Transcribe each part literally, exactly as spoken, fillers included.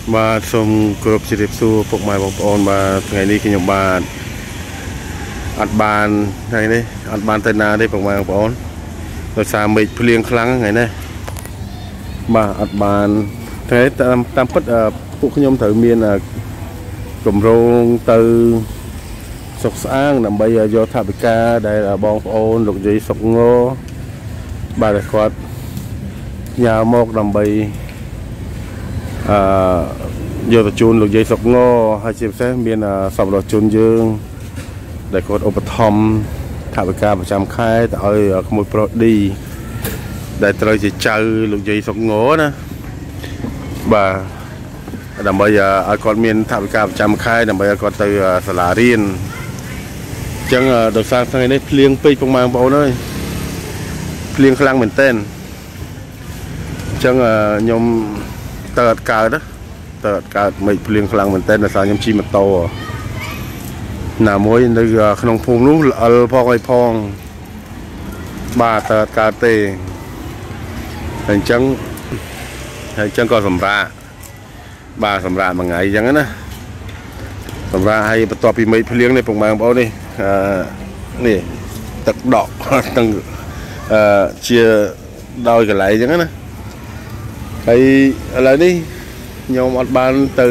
បាទសូមគោរពជម្រាបសួរពុកម៉ែបងប្អូនបាទថ្ងៃនេះខ្ញុំបាទអត់បានថ្ងៃនេះអត់បានទៅណាទេពុកម៉ែបងប្អូនដោយសារមេឃភ្លៀងខ្លាំងថ្ងៃនេះបាទអត់បានថ្ងៃតាមតាមពិតពួកខ្ញុំត្រូវមានគម្រោងទៅសុកស្អាងដើម្បីយកថវិកាដែលបងប្អូនលោកយាយសុកងោបាទគាត់ញ៉ាមកដើម្បីអឺយកទៅជូនលោកយាយសុកងោហើយជាពិសេសមានសប្បុរសជនយើងដែលគាត់ឧបត្ថម្ភថវិកាប្រចាំខែទៅឲ្យក្មួយប្រុសឌីដែលត្រូវជាចៅលោកយាយសុកងោណាបាទដើម្បីឲ្យគាត់មានថវិកាប្រចាំខែដើម្បីឲ្យគាត់ទៅសាលារៀនអញ្ចឹងដោយសារថ្ងៃនេះភ្លៀងពេកពុកម៉ែបងប្អូនអើយភ្លៀងខ្លាំងមែនទែនអញ្ចឹងខ្ញុំទៅអត់កើតទៅអត់កើតមិនភ្លៀងខ្លាំងមែនទែនដោយសារខ្ញុំជិះម៉ូតូណាមួយនៅក្នុងភូមិនោះល្អលផងឲ្យផងបាទទៅអត់កើតទេអញ្ចឹងហើយអញ្ចឹងក៏សម្រាប់បាទសម្រាប់មួយថ្ងៃអញ្ចឹងណាសម្រាប់ឲ្យបន្ទាប់ពីមេឃភ្លៀងនេះពុកម៉ែបងប្អូននេះអឺនេះទឹកដក់ទាំងអឺជាដោយកន្លែងអញ្ចឹងណាហើយឥឡូវនេះខ្ញុំអត់បានទៅ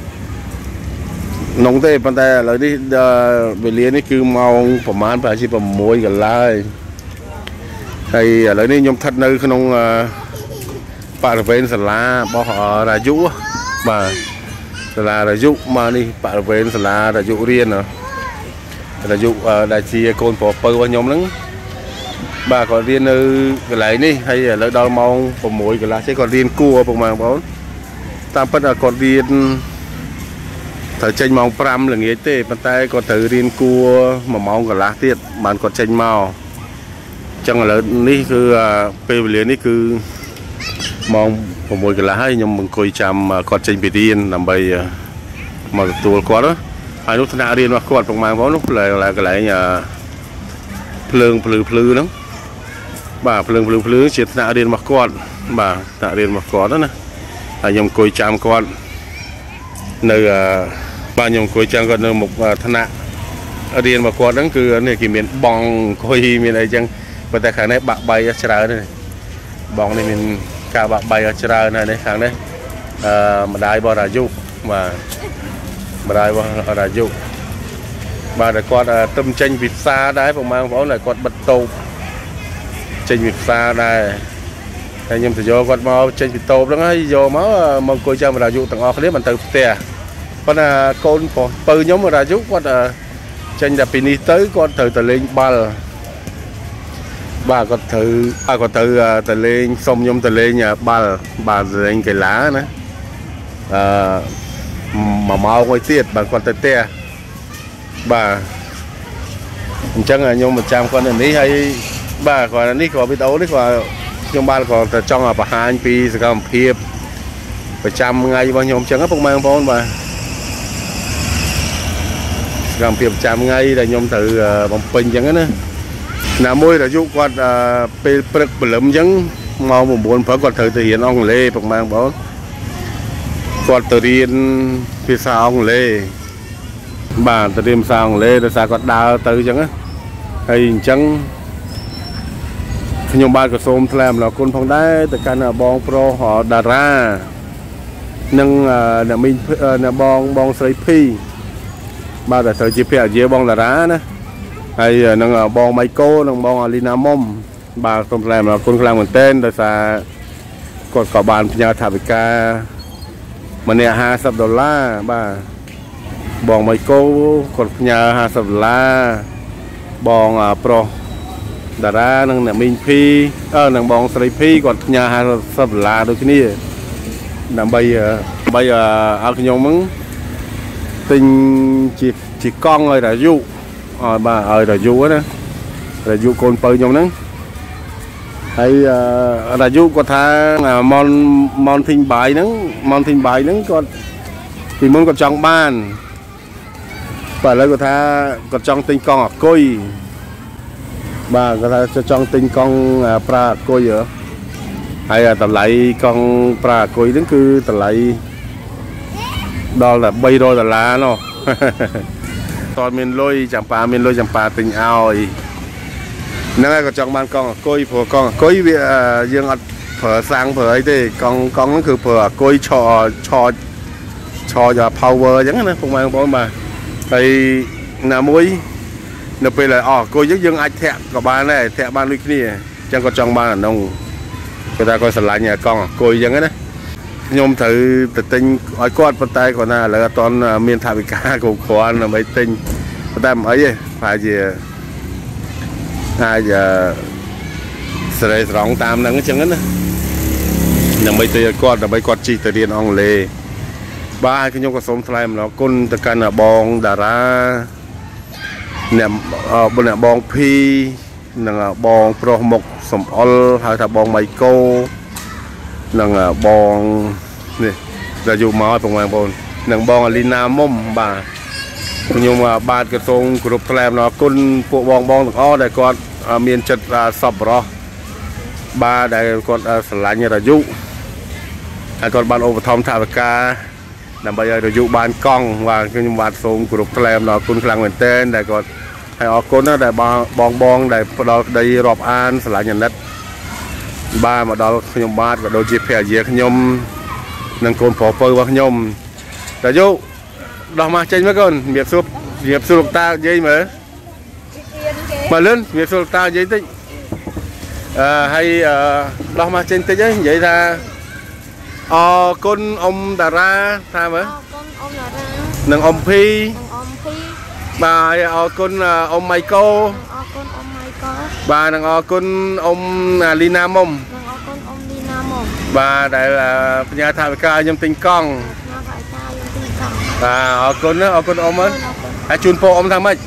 ក្នុងទេប៉ុន្តែឥឡូវនេះវេលានេះគឺម៉ោងប្រហែលប្រហែលជាប្រាំមួយកន្លះហើយឥឡូវនេះខ្ញុំស្ថិតនៅក្នុងបរិវេណសាលារបស់រាយុបាទសាលារាយុមកនេះបរិវេណសាលារាយុរៀនរាយុដែលជាកូនប្រុសពៅរបស់ខ្ញុំហ្នឹងបាទគាត់រៀននៅកន្លែងនេះហើយឥឡូវដល់ម៉ោងប្រាំមួយកន្លះចេះគាត់រៀនគួរពុកម៉ែបងប្អូនតាមពិតគាត់រៀនត្រូវចេញម៉ោងប្រាំល្ងាចទេប៉ុន្តែគាត់ត្រូវរៀនគួរមួយម៉ោងកន្លះទៀតបានគាត់ចេញមកអញ្ចឹងឥឡូវនេះគឺពេលវេលានេះគឺម៉ោងប្រាំមួយកន្លះហើយខ្ញុំអង្គុយចាំគាត់ចេញពីរៀនដើម្បីមកទទួលគាត់ហើយនោះថ្នាក់រៀនរបស់គាត់ពុកម៉ែបងប្អូននោះកន្លែងកន្លែងភ្លើងភ្លឺភ្លឺហ្នឹងបាទភ្លើងភ្លឺភ្លឺជាថ្នាក់រៀនរបស់គាត់បាទថ្នាក់រៀនរបស់គាត់ណាហើយខ្ញុំអង្គុយចាំគាត់នៅបាទខ្ញុំអង្គុយចាំគាត់នៅមុខថ្នាក់រៀនរបស់គាត់ហ្នឹងគឺនេះគេមានបងអង្គុយមានអីចឹងប៉ុន្តែខាងនេះបាក់បីច្រើនទេបងនេះមានការបាក់បីច្រើនហើយនេះខាងនេះអឺម្ដាយរបស់រាយុបាទម្ដាយរបស់រាយុបាទគាត់ទឹមចេញពីផ្សារដែរបងប្អូនហើយគាត់បិទតូបចេញពីផ្សារដែរហើយខ្ញុំទៅយកគាត់មកចេញពីតូបហ្នឹងហើយយកមកមកអង្គុយចាំរាយុទាំងអស់គ្នាមិនទៅផ្ទះប៉ុន្តែកូនប្រុសពៅខ្ញុំរាយុគាត់ចេញតែពីនេះទៅគាត់ត្រូវទៅលេងបាល់បាទគាត់ត្រូវគាត់ត្រូវទៅលេងសុំខ្ញុំទៅលេងបាល់បាទលេងកីឡាណាអឺមួយម៉ោងមួយទៀតបាទគាត់ទៅផ្ទះបាទអញ្ចឹងខ្ញុំមកចាំគាត់នៅនេះហើយបាទគាត់នេះគាត់វីដេអូនេះគាត់ខ្ញុំបានគាត់ទៅចង់បង្ហាញពីសកម្មភាពប្រចាំថ្ងៃរបស់ខ្ញុំអញ្ចឹងពុកម៉ែបងប្អូនបាទសកម្មភាពប្រចាំថ្ងៃដែលខ្ញុំត្រូវបំពេញអញ្ចឹងណាណាមួយរាយុគាត់ពេលព្រឹកព្រលឹមអញ្ចឹងម៉ោង៩ព្រឹកគាត់ត្រូវទៅរៀនអង់គ្លេសពុកម៉ែបងប្អូនគាត់ទៅរៀនភាសាអង់គ្លេសបាទទៅរៀនភាសាអង់គ្លេសដោយសារគាត់ដើរទៅអញ្ចឹងណាហើយអញ្ចឹងខ្ញុំបាទក៏សូមថ្លែងអំណរគុណផងដែរទៅកាន់បងប្រុសតារានិងអ្នកមីងអ្នកបងបងស្រីភីបាទតែត្រូវជាភរិយាបងតារាណាហើយនឹងបងម៉ៃកូនិងបងអាលីណាមុំបាទសូមថ្លែងអំណរគុណខ្លាំងមែនទែនដោយសារគាត់ក៏បានផ្ញើថវិកាម្នាក់ห้าสิบដុល្លារបាទបងម៉ៃកូគាត់ផ្ញើห้าสิบដុល្លារបងប្រុសតារានិងអ្នកមីងភីអឺនិងបងស្រីភីគាត់ផ្ញើห้าสิบដុល្លារដូចគ្នាដើម្បីដើម្បីឲ្យខ្ញុំហ្នឹងទិញជាជាកង់ឲ្យរាយុឲ្យបាទឲ្យរាយុណារាយុកូនពៅខ្ញុំហ្នឹងហើយរាយុគាត់ថាម៉ុនម៉ុនធីងបាយហ្នឹងម៉ុនធីងបាយហ្នឹងគាត់ពីមុនគាត់ចង់បានបាទឥឡូវគាត់ថាគាត់ចង់ទិញកង់អាគុយបាទគាត់ថាចង់ទិញកង់ប្រើអាគុយហ៎ ហើយតម្លៃកង់ប្រាអគុយហ្នឹងគឺតម្លៃ đó là bay đôi là lá nó toàn miền lôi chẳng pa miền lôi chẳng pa tình ao nãy có trong ban con coi phở con coi bị dương ăn phở sang phở ấy thì con con nó cứ phở coi cho cho cho cho power giống như không mang bốn mà thì là muối nó bây là ờ coi rất dương ai thẹn của ba này thẹn ban lui kia chẳng có trong ban là nông người ta coi sờ lại nhà con coi giống đấy nhôm thử tự tin ở con bàn tay còn là là toàn miền thảo bị cá của con là mấy tinh người ta ấy phải gì hai giờ sợi rong tam năng cái chân á là mấy tay con là mấy con chỉ từ điện ông lê ba cái nhôm có sống thay nó côn từ căn là bong đà ra nè bên là bong phi là bong pro mộc sầm ol hay là bong mày cô là bong này là dù máu trong ngoài bồn nàng bong Alina mông bà nhưng mà ba cái sông group làm nó côn bộ bong bong o đây con miền chật là sập rồi ba đây con sải như là dụ hai con ban over thom thảo ca làm bây giờ dụ ban cong và cái nhưng mà sông group làm nó côn khang mình tên đây con hay ở côn nó đây bong bong đây đó đây rọp an sải như đất ba mà đó nhom ba và đôi chip phèo dễ nhom nâng côn phổ phơi vào nhom đã vô đào mà trên mấy con miệt sụp miệt sụp ta dây mà mà lớn miệt sụp ta dây tích hay đào mà trên tích ấy vậy ra ờ con ông đà ra tha mà nâng ông phi bà ờ con ông Michael bà nâng ờ con ông Lina mông bà đây là nhà thảo ca nhâm tinh con và ở con ở con ôm á hãy chun po ôm thằng mấy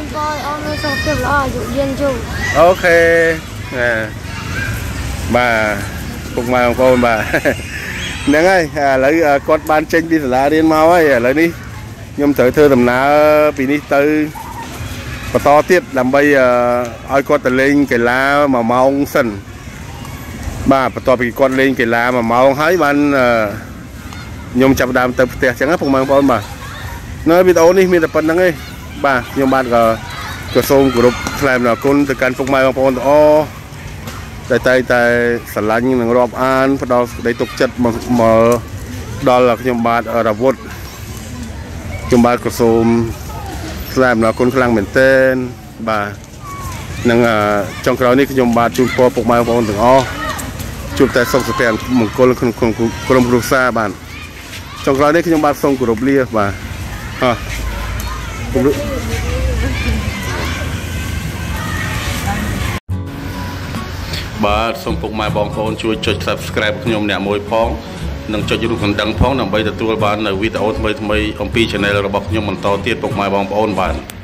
ok nè bà cùng mai ông con bà nè ơi lấy con ban tranh đi là điên mau ấy lấy đi nhâm thử thưa tầm ná vì đi tư và to tiết làm bây giờ ai con tờ lên cái lá mà mau sần bà và to vì con lên cái lá mà mau hái ban nhôm chập đàm tập tè chẳng không mang con mà nó bị ổn đi mình tập phần năng ấy bà nhôm bạn có có sông của đục làm là con từ căn phục mai bằng con o tay tay tay sẵn lạnh như là rộp an và đó đấy tục chất mà mở đó là nhôm bạn ở đảo vụt nhôm bạn có sông làm là con khang miền tên bà năng trong cái đó này nhôm bạn chun po phục mai bằng con từ o chụp tay sông sập đèn một con con con con con xa bạn trong cái đấy khi chúng ta sông của độc lia và à, bà sông phục mai bong phone chui cho subscribe của nhôm nè môi phong nâng cho YouTube còn đăng phong nằm bây giờ tôi bạn là video thay thay ông pi channel là bọc nhôm mình to tiết phục mai bong phone bạn